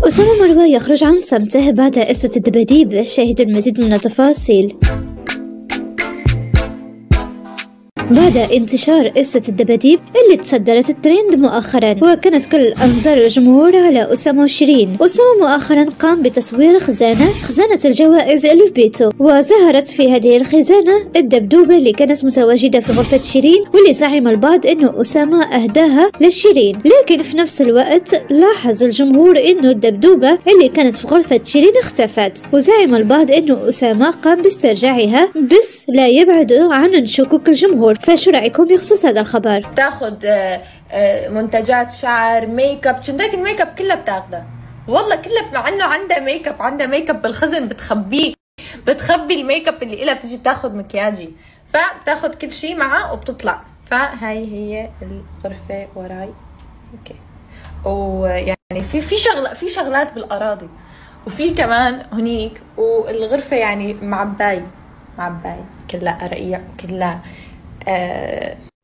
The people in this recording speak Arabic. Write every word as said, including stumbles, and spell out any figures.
أسامة مروى يخرج عن صمته بعد قصة الدباديب. شاهد المزيد من التفاصيل. بعد انتشار قصة الدباديب اللي تصدرت الترند مؤخرا، وكانت كل أنظار الجمهور على أسامة وشيرين. أسامة مؤخرا قام بتصوير خزانة خزانة الجوائز اللي في بيته، وظهرت في هذه الخزانة الدبدوبة اللي كانت متواجدة في غرفة شيرين، واللي زعم البعض إنه أسامة أهداها لشيرين. لكن في نفس الوقت لاحظ الجمهور إنه الدبدوبة اللي كانت في غرفة شيرين اختفت، وزعم البعض إنه أسامة قام باسترجاعها، بس لا يبعد عن شكوك الجمهور. فشو رأيكم بخصوص هذا الخبر؟ بتاخد منتجات شعر، ميك اب، شنطات الميك اب كلها بتاخدها، والله كلها، مع انه عندها ميك اب، عندها ميك اب بالخزن بتخبيه، بتخبي الميك اب اللي إلها، بتجي بتاخد مكياجي، فبتاخد كل شيء معها وبتطلع. فهاي هي الغرفة وراي. اوكي. ويعني في في شغله في شغلات بالاراضي، وفي كمان هنيك، والغرفة يعني معباي معباي كلها رقيق، كلها آه